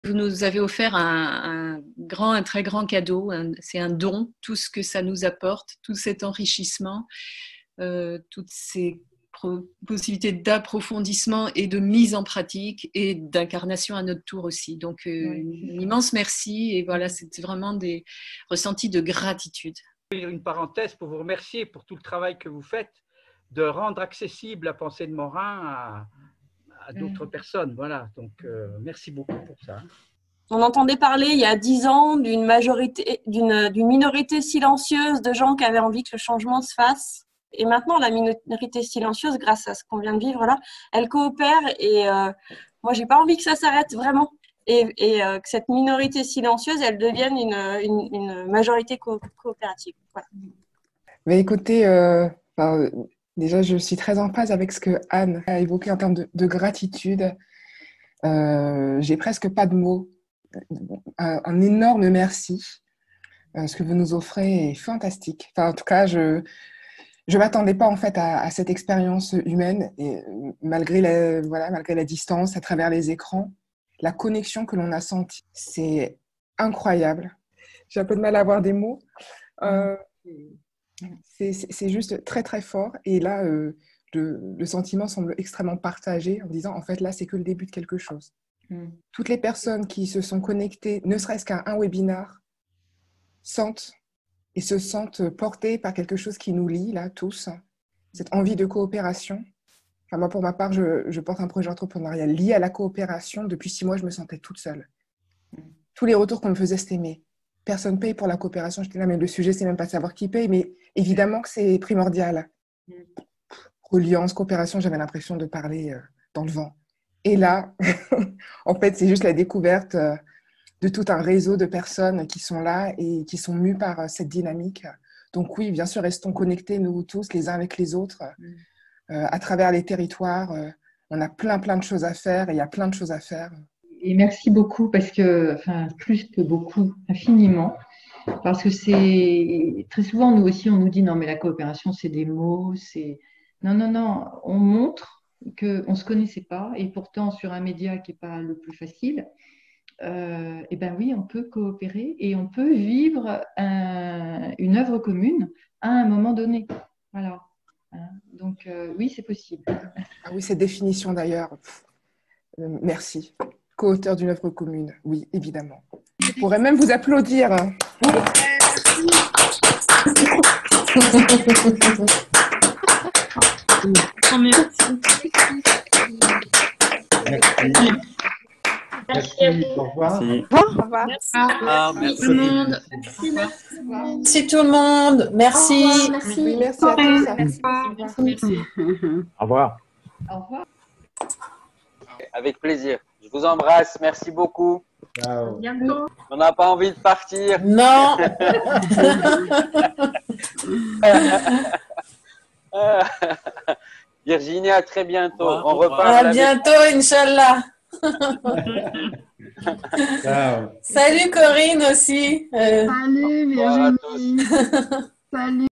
Vous nous avez offert un très grand cadeau. C'est un don, tout ce que ça nous apporte, tout cet enrichissement, toutes ces possibilités d'approfondissement et de mise en pratique et d'incarnation à notre tour aussi. Donc, un immense merci. Et voilà, c'est vraiment des ressentis de gratitude. Une parenthèse pour vous remercier pour tout le travail que vous faites de rendre accessible la pensée de Morin à d'autres personnes. Voilà, donc merci beaucoup pour ça. On entendait parler il y a 10 ans d'une minorité silencieuse de gens qui avaient envie que le changement se fasse. Et maintenant, la minorité silencieuse, grâce à ce qu'on vient de vivre là, elle coopère. Et moi, j'ai pas envie que ça s'arrête vraiment. Et que cette minorité silencieuse, elle devienne une majorité coopérative. Voilà. Mais écoutez, déjà, je suis très en phase avec ce que Anne a évoqué en termes de gratitude. J'ai presque pas de mots. Un énorme merci. Ce que vous nous offrez est fantastique. Enfin, en tout cas, je m'attendais pas en fait à cette expérience humaine et malgré la distance, à travers les écrans, la connexion que l'on a sentie, c'est incroyable. J'ai un peu de mal à avoir des mots. C'est juste très très fort. Et là, le sentiment semble extrêmement partagé en disant en fait là, c'est que le début de quelque chose. Toutes les personnes qui se sont connectées, ne serait-ce qu'à un webinar, sentent et se sentent portées par quelque chose qui nous lie, là, tous, cette envie de coopération. Enfin, moi, pour ma part, je porte un projet entrepreneurial lié à la coopération. Depuis 6 mois, je me sentais toute seule. Tous les retours qu'on me faisait, c'était « mais personne paye pour la coopération ». J'étais là, mais le sujet, c'est même pas de savoir qui paye, mais évidemment que c'est primordial. Reliance, coopération, j'avais l'impression de parler dans le vent. Et là, en fait, c'est juste la découverte de tout un réseau de personnes qui sont là et qui sont mues par cette dynamique. Donc oui, bien sûr, restons connectés, nous tous, les uns avec les autres, à travers les territoires. On a plein de choses à faire et il y a plein de choses à faire. Et merci beaucoup parce que, enfin, plus que beaucoup, infiniment, parce que c'est très souvent, nous aussi, on nous dit non, mais la coopération, c'est des mots, c'est… Non, on montre qu'on ne se connaissait pas et pourtant, sur un média qui n'est pas le plus facile, et ben oui, on peut coopérer et on peut vivre une œuvre commune à un moment donné. Voilà. Donc, oui, c'est possible. Ah oui, cette définition d'ailleurs, merci. Co-auteur d'une œuvre commune, oui, évidemment. Je pourrais même vous applaudir. Merci à vous. Au revoir. Au revoir. Merci tout le monde. Merci tout le monde. Merci. Oui, merci à tous. Merci. Au revoir. Au revoir. Avec plaisir. Je vous embrasse. Merci beaucoup. Ciao. Bientôt. On n'a pas envie de partir. Non. Virginie, à très bientôt. On À reparle. bientôt, Inch'Allah. Ciao. Salut Corinne aussi. Salut Bonsoir à Virginie. Salut.